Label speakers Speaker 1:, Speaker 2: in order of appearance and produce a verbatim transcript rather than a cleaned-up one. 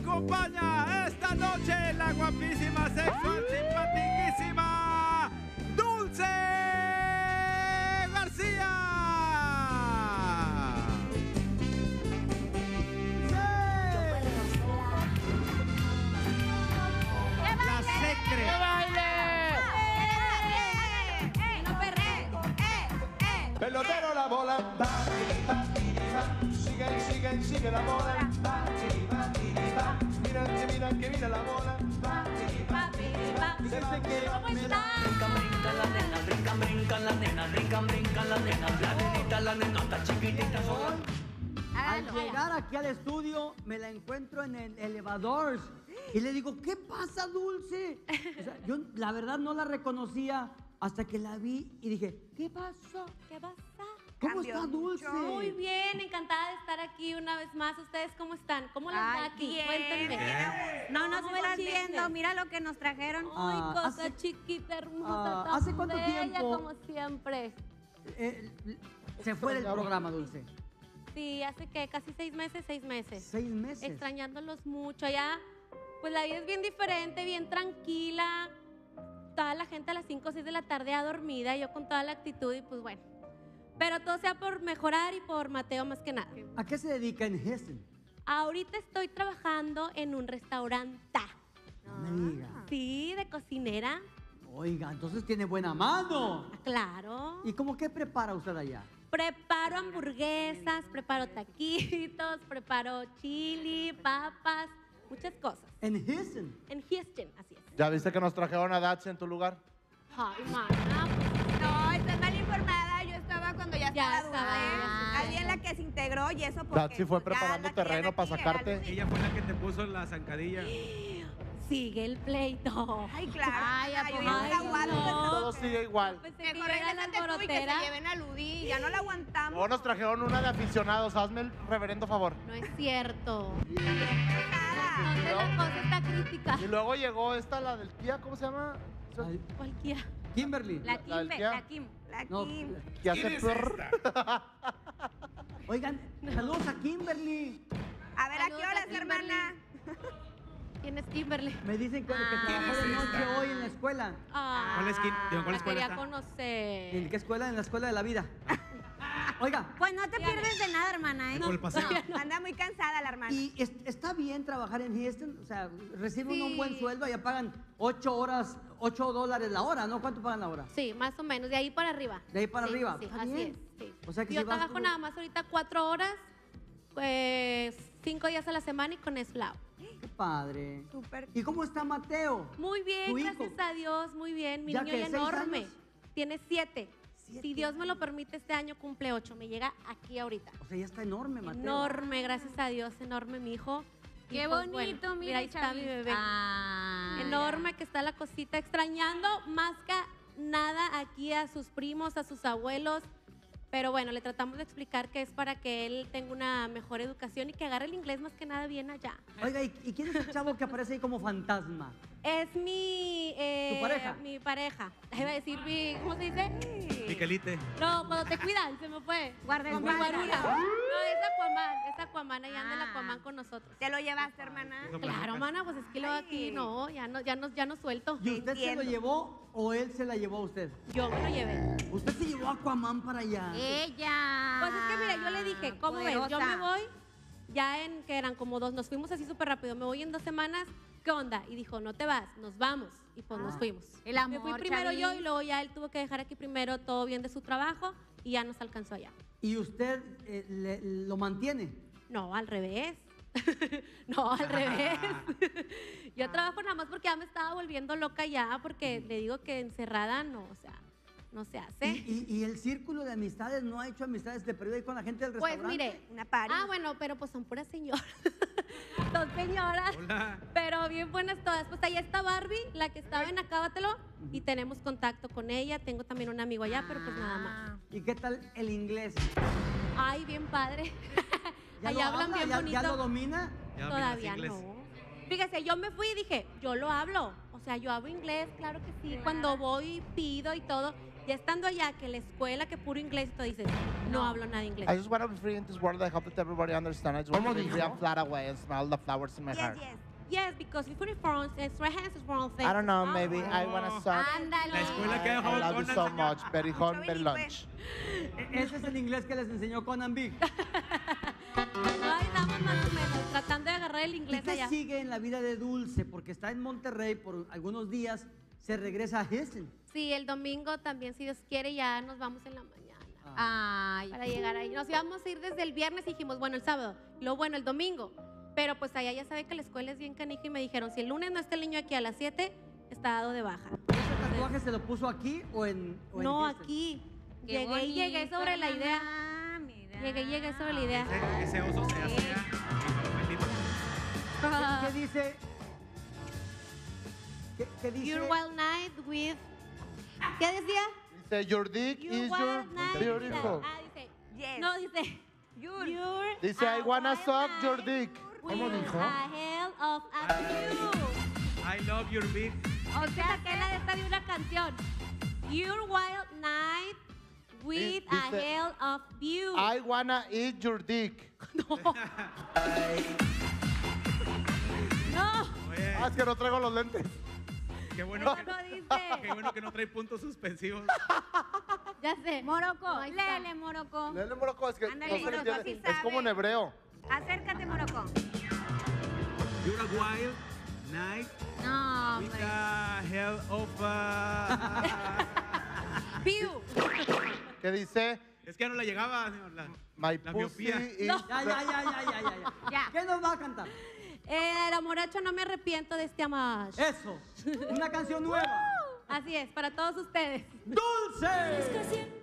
Speaker 1: acompaña esta noche la guapísima, sexual, simpatiquísima Dulce García. La secre.
Speaker 2: ¡Que baile!
Speaker 3: ¡No perré! ¡Eh! ¡Eh!
Speaker 4: Pelotero la bola, va, va, va, sigue, sigue, sigue la bola, va, va, va, mira que mira que mira la bola, va, va, va, desde que
Speaker 3: ¿Cómo
Speaker 4: me la...
Speaker 3: están?
Speaker 5: Brincan, brincan las nenas, brincan, brincan las nenas, brincan, brincan las nenas, la nenita, la nenota chiquitita son.
Speaker 2: Al llegar aquí al estudio, me la encuentro en el elevador y le digo, ¿qué pasa, Dulce? O sea, yo la verdad no la reconocía hasta que la vi y dije, ¿qué pasa?
Speaker 3: ¿Qué pasa?
Speaker 2: ¿Cómo
Speaker 6: Cambió
Speaker 2: está Dulce?
Speaker 6: mucho.
Speaker 3: Muy bien, encantada de estar aquí una vez más. ¿Ustedes cómo están? ¿Cómo les va
Speaker 6: Ay,
Speaker 3: aquí?
Speaker 6: bien.
Speaker 3: Cuéntenme.
Speaker 6: No nos
Speaker 3: ¿Cómo
Speaker 6: estás
Speaker 3: el chisme?
Speaker 6: viendo, mira lo que nos trajeron.
Speaker 3: Ay,
Speaker 2: Ah,
Speaker 3: cosa
Speaker 2: hace-
Speaker 3: chiquita, hermosa,
Speaker 2: ah,
Speaker 3: tan
Speaker 2: ¿hace cuánto
Speaker 3: bella,
Speaker 2: tiempo?
Speaker 3: como siempre.
Speaker 2: Eh, se fue del programa, Dulce.
Speaker 3: Sí, hace que casi seis meses, seis meses.
Speaker 2: Seis meses.
Speaker 3: Extrañándolos mucho. Allá, pues la vida es bien diferente, bien tranquila. Toda la gente a las cinco o seis de la tarde ya dormida, yo con toda la actitud y pues bueno. Pero todo sea por mejorar y por Mateo más que nada.
Speaker 2: ¿A qué se dedica en Hessen?
Speaker 3: Ahorita estoy trabajando en un restaurante.
Speaker 2: No me diga.
Speaker 3: Sí, de cocinera.
Speaker 2: Oiga, entonces tiene buena mano.
Speaker 3: Ah, claro.
Speaker 2: ¿Y cómo qué prepara usted allá?
Speaker 3: Preparo hamburguesas, preparo taquitos, preparo chili, papas, muchas cosas.
Speaker 2: En Hessen.
Speaker 3: En Houston, así es.
Speaker 4: ¿Ya viste que nos trajeron a Dats en tu lugar?
Speaker 3: Ay, mana, pues,
Speaker 6: No, estás mal informada. Yo estaba cuando ya,
Speaker 3: Ya
Speaker 6: estaba
Speaker 3: estaba
Speaker 6: Dulce.
Speaker 3: ella.
Speaker 6: Alguien la que se integró y eso porque...
Speaker 4: Datsi fue
Speaker 6: pues, ya
Speaker 4: preparando
Speaker 6: la querían
Speaker 4: terreno para
Speaker 6: aquí,
Speaker 4: sacarte.
Speaker 6: era Lucy.
Speaker 1: Ella fue la que te puso la zancadilla.
Speaker 3: sigue el pleito.
Speaker 6: Ay, claro.
Speaker 3: Ay, ¿a
Speaker 6: Ay,
Speaker 3: poco?
Speaker 6: yo ya no la
Speaker 3: Ay,
Speaker 6: aguanto.
Speaker 3: no.
Speaker 4: Todo sigue igual.
Speaker 3: Pensé que
Speaker 6: Mejor
Speaker 3: yo era la
Speaker 6: regrésate tú y que se
Speaker 3: alborotera.
Speaker 6: lleven a Ludi. Ya no la aguantamos.
Speaker 4: Luego nos trajeron una de aficionados. Hazme el reverendo favor.
Speaker 3: No es cierto.
Speaker 6: Nada.
Speaker 3: Entonces la cosa está crítica.
Speaker 4: Y luego llegó esta, la del Kia, ¿cómo se llama?
Speaker 2: Ay,
Speaker 3: Cualquiera.
Speaker 2: Kimberly.
Speaker 6: La
Speaker 4: La del
Speaker 6: Kim,
Speaker 4: Kia.
Speaker 6: la Kim. La
Speaker 2: No,
Speaker 6: Kim.
Speaker 4: Que hace perr.
Speaker 2: oigan, saludos a Kimberly.
Speaker 6: A ver, ¿a qué
Speaker 3: Saludos a
Speaker 6: horas,
Speaker 3: Kimberly.
Speaker 6: hermana?
Speaker 3: ¿Quién es Kimberly?
Speaker 2: Me dicen que, que
Speaker 6: Ah.
Speaker 2: trabajó de noche hoy en la escuela.
Speaker 3: Ah,
Speaker 1: ¿Cuál esquina? Digo, ¿cuál
Speaker 3: la
Speaker 1: escuela
Speaker 3: quería
Speaker 1: está?
Speaker 3: conocer.
Speaker 2: ¿En qué escuela? En la escuela de la vida. Oiga,
Speaker 6: Pues no te pierdes de nada, hermana, ¿eh?
Speaker 1: Por el paseo.
Speaker 6: Anda muy cansada la hermana.
Speaker 2: ¿y es- está bien trabajar en Houston? O sea, recibe uno un
Speaker 3: Sí.
Speaker 2: buen sueldo, allá pagan ocho horas, ocho dólares la hora, ¿no? ¿Cuánto pagan la hora?
Speaker 3: Sí, más o menos, de ahí para arriba.
Speaker 2: De ahí para
Speaker 3: Sí,
Speaker 2: arriba.
Speaker 3: Sí,
Speaker 2: Está
Speaker 3: así
Speaker 2: bien.
Speaker 3: es. Sí.
Speaker 2: O sea que
Speaker 3: Yo
Speaker 2: si vas
Speaker 3: trabajo
Speaker 2: como-
Speaker 3: nada más ahorita cuatro horas, pues cinco días a la semana y con eso la hago.
Speaker 2: Qué padre.
Speaker 6: Súper.
Speaker 2: ¿Y cómo está Mateo?
Speaker 3: Muy bien,
Speaker 2: ¿Tu hijo?
Speaker 3: gracias a Dios, muy bien. Mi
Speaker 2: ¿Ya
Speaker 3: niño
Speaker 2: que
Speaker 3: ya
Speaker 2: seis
Speaker 3: enorme.
Speaker 2: años?
Speaker 3: Tiene siete.
Speaker 2: Siete
Speaker 3: Si Dios me lo
Speaker 2: años.
Speaker 3: permite, este año cumple ocho. Me llega aquí ahorita.
Speaker 2: O sea, ya está enorme, Mateo.
Speaker 3: Enorme, gracias a Dios, enorme mi hijo. Y
Speaker 6: Qué
Speaker 3: pues,
Speaker 6: bonito,
Speaker 3: bueno,
Speaker 6: mira,
Speaker 3: mira, ahí está mi bebé.
Speaker 6: Ah,
Speaker 3: Enorme que está la cosita, extrañando más que nada aquí a sus primos, a sus abuelos. Pero bueno, le tratamos de explicar que es para que él tenga una mejor educación y que agarre el inglés más que nada bien allá.
Speaker 2: Oiga, ¿y, y quién es el chavo que aparece ahí como fantasma?
Speaker 3: Es mi... eh,
Speaker 2: ¿Tu pareja?
Speaker 3: Mi pareja. Iba a decir mi... ¿Cómo se dice?
Speaker 1: Miquelite.
Speaker 3: No, cuando te cuidan, se me fue.
Speaker 6: Guardaespaldas.
Speaker 3: Mi guarura. No, es Aquaman, es Aquaman, ahí anda el
Speaker 6: Ah.
Speaker 3: Aquaman con nosotros.
Speaker 6: ¿Te lo llevaste, hermana?
Speaker 3: Claro, mana, pues es que lo aquí
Speaker 6: Ay.
Speaker 3: no, ya no, ya no, ya no suelto.
Speaker 2: ¿Y usted se
Speaker 6: entiendo.
Speaker 2: lo llevó o él se la llevó a usted?
Speaker 3: Yo me lo llevé.
Speaker 2: Usted se llevó a Aquaman para allá.
Speaker 6: Ella.
Speaker 3: Pues es que mira, yo le dije, ¿cómo ves? Yo
Speaker 6: Poderosa.
Speaker 3: me voy, ya en que eran como dos, nos fuimos así súper rápido, me voy en dos semanas, ¿qué onda? Y dijo, no te vas, nos vamos. Y pues nos fuimos.
Speaker 6: El
Speaker 3: Me
Speaker 6: amor,
Speaker 3: fui primero yo
Speaker 6: Chavis.
Speaker 3: y luego ya él tuvo que dejar aquí primero todo bien de su trabajo y ya nos alcanzó allá.
Speaker 2: ¿Y usted eh, le- lo mantiene?
Speaker 3: No, al revés. No, al revés. Yo trabajo nada más porque ya me estaba volviendo loca ya, porque le digo que encerrada no, o sea, no se hace.
Speaker 2: ¿Y, y, y el círculo de amistades no ha hecho amistades de periodo ahí con la gente del
Speaker 3: Pues
Speaker 2: restaurante?
Speaker 3: mire,
Speaker 6: Una pari.
Speaker 3: ah, bueno, pero pues son puras señoras. Son señoras,
Speaker 1: Hola.
Speaker 3: pero bien buenas todas. Pues ahí está Barbie, la que estaba en Acábatelo, y tenemos contacto con ella. Tengo también un amigo allá, pero pues nada más.
Speaker 2: ¿Y qué tal el inglés?
Speaker 3: Ay, bien padre.
Speaker 2: ¿Ya
Speaker 3: Allá
Speaker 2: lo
Speaker 3: hablan
Speaker 2: habla?
Speaker 3: bien
Speaker 2: ¿Ya,
Speaker 3: bonito.
Speaker 2: ¿Ya lo domina?
Speaker 1: Ya dominas
Speaker 3: Todavía
Speaker 1: inglés.
Speaker 3: no. Fíjese, yo me fui y dije, yo lo hablo. O sea, yo hablo inglés, claro que sí. Cuando voy, pido y todo. Ya estando allá, que la escuela, que puro inglés, y tú dices, no hablo nada de inglés.
Speaker 4: I just want to be free in this world. I hope that everybody understands. I just want to be free and fly away and smell the flowers in my
Speaker 6: Yes,
Speaker 4: heart.
Speaker 6: yes.
Speaker 3: Yes, because if you're France, it's right hands is wrong thing.
Speaker 4: I don't know, maybe I want to suck.
Speaker 6: Ándale.
Speaker 1: La escuela que
Speaker 4: I
Speaker 1: dejó
Speaker 4: love you
Speaker 1: Conan
Speaker 4: so
Speaker 1: señor.
Speaker 4: much. Very home,
Speaker 6: Mucho
Speaker 4: very
Speaker 6: bilingüe.
Speaker 4: lunch.
Speaker 2: E- Ese es el inglés que les enseñó Conan Big.
Speaker 3: No, ahí estamos más o menos, tratando de agarrar el
Speaker 2: ¿Y
Speaker 3: inglés
Speaker 2: qué
Speaker 3: allá.
Speaker 2: sigue en la vida de Dulce? Porque está en Monterrey por algunos días, se regresa a Houston.
Speaker 3: Sí, el domingo también, si Dios quiere, ya nos vamos en la mañana.
Speaker 6: Ay.
Speaker 3: Para llegar ahí. Nos íbamos a ir desde el viernes y dijimos, bueno, el sábado. Lo bueno, el domingo. Pero pues allá ya sabe que la escuela es bien canija y me dijeron, si el lunes no está el niño aquí a las siete, está dado de baja.
Speaker 2: ¿Ese tatuaje se lo puso aquí o en, o en
Speaker 3: No,
Speaker 2: Houston?
Speaker 3: aquí.
Speaker 6: Qué
Speaker 3: Llegué y llegué
Speaker 6: bonito,
Speaker 3: sobre la idea.
Speaker 6: hermana, mira.
Speaker 3: Llegué y llegué sobre la idea.
Speaker 1: Ese, ese oso se hacía. Bendito.
Speaker 2: ¿Qué, qué dice? ¿Qué, qué dice?
Speaker 3: Your wild night with... ¿Qué decía?
Speaker 4: Dice, your dick
Speaker 3: Your
Speaker 4: is your
Speaker 3: wild night.
Speaker 4: beautiful.
Speaker 3: Ah, dice.
Speaker 6: Yes.
Speaker 3: No, dice.
Speaker 6: Your.
Speaker 3: Your
Speaker 4: Dice, I
Speaker 3: a
Speaker 4: wanna
Speaker 3: wild
Speaker 4: suck your
Speaker 3: night
Speaker 4: dick.
Speaker 3: with
Speaker 4: ¿Cómo dijo?
Speaker 3: a hell of a view.
Speaker 1: I love your beat.
Speaker 3: O sea, saqué la de esta de una canción. Your wild night with a
Speaker 4: Dice,
Speaker 3: hell of view.
Speaker 4: I wanna eat your dick.
Speaker 3: No.
Speaker 1: Oye,
Speaker 4: Ah, es que no traigo los lentes.
Speaker 1: qué bueno,
Speaker 3: Eso
Speaker 1: que,
Speaker 3: no
Speaker 1: qué
Speaker 3: dice.
Speaker 1: bueno que no trae puntos suspensivos.
Speaker 3: Ya sé.
Speaker 6: Moroco,
Speaker 3: No, ahí está.
Speaker 6: léele, Moroco.
Speaker 4: Léele, Moroco, es que
Speaker 6: Ándale,
Speaker 4: no se le
Speaker 6: Moroco,
Speaker 4: entiende.
Speaker 6: así
Speaker 4: Es como en
Speaker 6: sabe.
Speaker 4: hebreo.
Speaker 6: Acércate, Moroco.
Speaker 1: You're a wild night
Speaker 6: No,
Speaker 1: with
Speaker 6: hombre.
Speaker 1: a hell of a...
Speaker 3: View.
Speaker 4: Que dice,
Speaker 1: Es que ya no la llegaba, señor. La,
Speaker 4: my
Speaker 1: la
Speaker 4: pussy
Speaker 1: miopía.
Speaker 4: is...
Speaker 3: No.
Speaker 2: Ya, ya, ya, ya, ya, ya, ya.
Speaker 6: Ya.
Speaker 2: ¿Qué nos va a cantar?
Speaker 3: Eh, el amoracho, no me arrepiento de este amor.
Speaker 2: Eso. Una canción nueva.
Speaker 3: Así es, para todos ustedes.
Speaker 2: ¡Dulce!
Speaker 7: Es que siempre